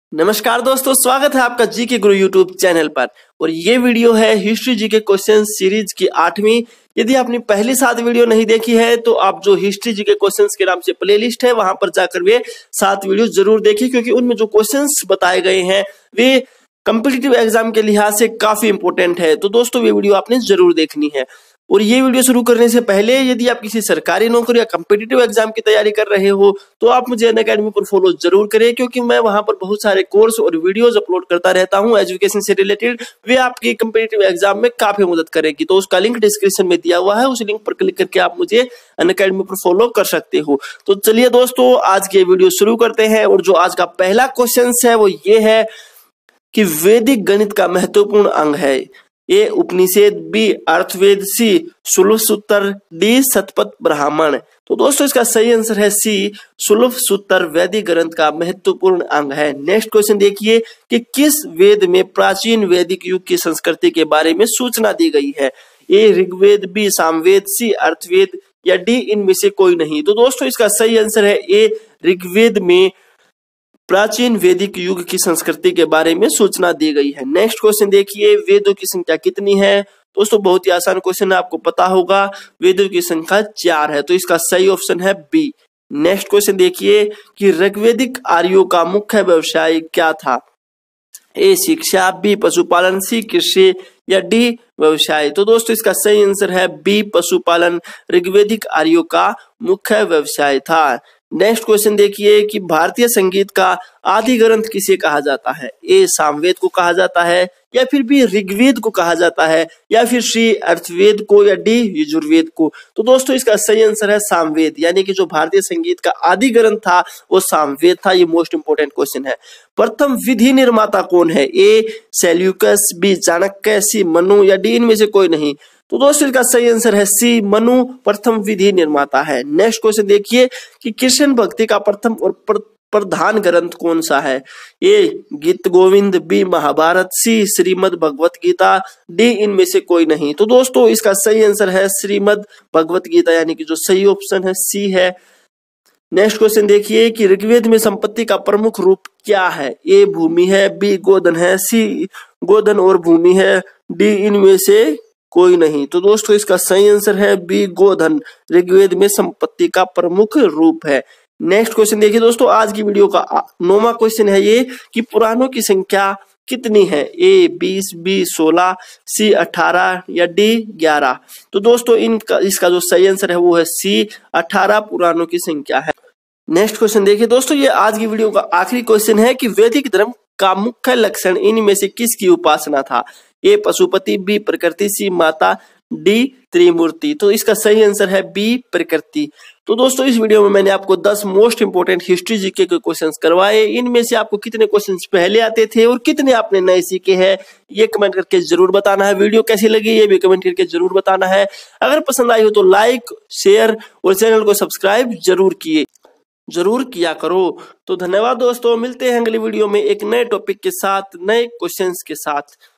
नमस्कार दोस्तों, स्वागत है आपका जीके गुरु यूट्यूब चैनल पर। और ये वीडियो है हिस्ट्री जीके क्वेश्चन सीरीज की 8वीं। यदि आपने पहली 7 वीडियो नहीं देखी है तो आप जो हिस्ट्री जीके क्वेश्चंस के नाम से प्लेलिस्ट है वहां पर जाकर वे 7 वीडियो जरूर देखिए, क्योंकि उनमें जो क्वेश्चंस बताए गए हैं वे कॉम्पिटिटिव एग्जाम के लिहाज से काफी इंपॉर्टेंट है। तो दोस्तों ये वीडियो आपने जरूर देखनी है। और ये वीडियो शुरू करने से पहले यदि आप किसी सरकारी नौकरी या कॉम्पिटिटिव एग्जाम की तैयारी कर रहे हो तो आप मुझे अनअकैडमी पर फॉलो जरूर करें, क्योंकि मैं वहां पर बहुत सारे कोर्स और वीडियोस अपलोड करता रहता हूं एजुकेशन से रिलेटेड। वे आपकी कॉम्पिटिटिव एग्जाम में काफी मदद करेगी। तो उसका लिंक डिस्क्रिप्शन में दिया हुआ है, उस लिंक पर क्लिक करके आप मुझे अनअकैडमी पर फॉलो कर सकते हो। तो चलिए दोस्तों, आज की वीडियो शुरू करते हैं। और जो आज का पहला क्वेश्चन है वो ये है कि वैदिक गणित का महत्वपूर्ण अंग है। ए उपनिषद, बी अर्थवेद, सी सुलभ सूत्र, डी शतपथ ब्राह्मण। तो दोस्तों इसका सही आंसर है सी सुलभ सूत्र वैदिक ग्रंथ का महत्वपूर्ण अंग है। नेक्स्ट क्वेश्चन देखिए कि किस वेद में प्राचीन वैदिक युग की संस्कृति के बारे में सूचना दी गई है। A Rigveda, B Samaveda, C Atharvaveda या डी इनमें से कोई नहीं। तो दोस्तों इसका सही आंसर है ए ऋग्वेद में प्राचीन वैदिक युग की संस्कृति के बारे में सूचना दी गई है। नेक्स्ट क्वेश्चन देखिए, वेदों की संख्या कितनी है। दोस्तों बहुत ही आसान क्वेश्चन है, आपको पता होगा वेदों की संख्या 4 है। तो इसका सही ऑप्शन है बी। नेक्स्ट क्वेश्चन देखिए कि ऋग्वैदिक आर्यों का मुख्य व्यवसाय क्या था। ए शिक्षा, बी पशुपालन, सी कृषि या डी व्यवसाय। तो दोस्तों इसका सही आंसर है बी पशुपालन ऋग्वैदिक आर्यों का मुख्य व्यवसाय था। नेक्स्ट क्वेश्चन देखिए कि भारतीय संगीत का आदि ग्रंथ किसे कहा जाता है। ए सामवेद को कहा जाता है या फिर बी ऋग्वेद को कहा जाता है या फिर सी अर्थवेद को या डी यजुर्वेद को। तो दोस्तों इसका सही आंसर है सामवेद, यानी कि जो भारतीय संगीत का आदि ग्रंथ था वो सामवेद था। ये मोस्ट इंपोर्टेंट क्वेश्चन है। प्रथम विधि निर्माता कौन है। A Seleucus, B Chanakya, C Manu या डी इनमें से कोई नहीं। तो दोस्तों इसका सही आंसर है सी मनु प्रथम विधि निर्माता है। नेक्स्ट क्वेश्चन देखिए कि कृष्ण भक्ति का प्रथम और प्रधान ग्रंथ कौन सा है। A Geet Govind, B Mahabharata, C Shrimad Bhagavad Gita, D इनमें से कोई नहीं। तो दोस्तों इसका सही आंसर है श्रीमद् भगवत गीता, यानी कि जो सही ऑप्शन है सी है। नेक्स्ट क्वेश्चन देखिए कि ऋग्वेद में संपत्ति का प्रमुख रूप क्या है। ए भूमि है, बी गोधन है, सी गोधन और भूमि है, डी इनमें से कोई नहीं। तो दोस्तों इसका सही आंसर है बी गोधन ऋग्वेद में संपत्ति का प्रमुख रूप है। नेक्स्ट क्वेश्चन देखिए दोस्तों, आज की वीडियो का 9वां क्वेश्चन है ये कि पुराणों की संख्या कितनी है। ए 20, बी 16, सी 18 या डी 11। तो दोस्तों इसका जो सही आंसर है वो है सी 18 पुराणों की संख्या है। नेक्स्ट क्वेश्चन देखिए दोस्तों, ये आज की वीडियो का आखिरी क्वेश्चन है कि वैदिक धर्म का मुख्य लक्षण इनमें से किसकी उपासना था। ए पशुपति, बी प्रकृति, सी माता, डी त्रिमूर्ति। तो इसका सही आंसर है बी प्रकृति। तो दोस्तों इस वीडियो में मैंने आपको 10 मोस्ट इंपोर्टेंट हिस्ट्री जीके के क्वेश्चंस करवाए। इनमें से आपको कितने क्वेश्चंस पहले आते थे और कितने आपने नए सीखे हैं ये कमेंट करके जरूर बताना है। वीडियो कैसी लगी ये भी कमेंट करके जरूर बताना है। अगर पसंद आई हो तो लाइक, शेयर और चैनल को सब्सक्राइब जरूर किया करो। तो धन्यवाद दोस्तों, मिलते हैं अगली वीडियो में एक नए टॉपिक के साथ, नए क्वेश्चंस के साथ।